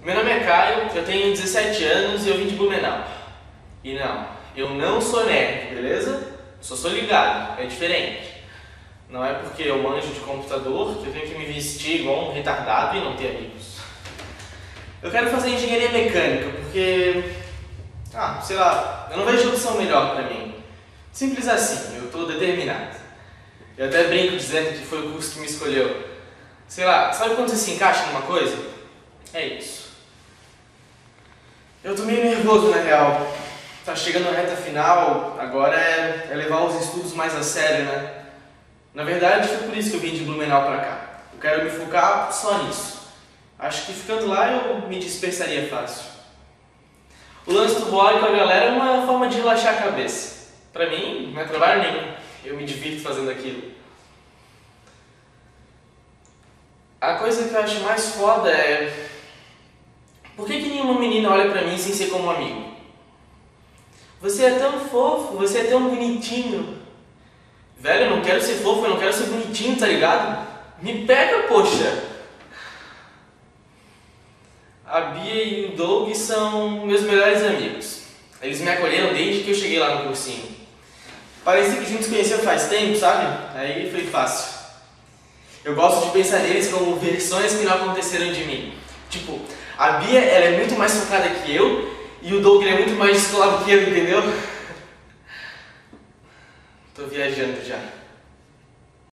Meu nome é Caio, eu tenho 17 anos e eu vim de Blumenau. E não, eu não sou nerd, beleza? Sou ligado, é diferente. Não é porque eu manjo de computador que eu tenho que me vestir igual um retardado e não ter amigos. Eu quero fazer engenharia mecânica porque, sei lá, eu não vejo opção melhor pra mim. Simples assim, eu tô determinado. Eu até brinco dizendo que foi o curso que me escolheu. Sei lá, sabe quando você se encaixa numa coisa? É isso. Eu tô meio nervoso na real. Tá chegando a reta final, agora é levar os estudos mais a sério, né? Na verdade, foi por isso que eu vim de Blumenau pra cá. Eu quero me focar só nisso. Acho que ficando lá eu me dispersaria fácil. O lance do boy com a galera é uma forma de relaxar a cabeça. Pra mim, não é trabalho nenhum. Eu me divirto fazendo aquilo. A coisa que eu acho mais foda é... Por que nenhuma menina olha pra mim sem ser como amigo? Você é tão fofo, você é tão bonitinho. Velho, eu não quero ser fofo, eu não quero ser bonitinho, tá ligado? Me pega, poxa! A Bia e o Doug são meus melhores amigos. Eles me acolheram desde que eu cheguei lá no cursinho. Parecia que a gente se conhecia faz tempo, sabe? Aí foi fácil. Eu gosto de pensar neles como versões que não aconteceram de mim. Tipo, a Bia ela é muito mais focada que eu e o Doug ele é muito mais descolado que eu, entendeu? Tô viajando já.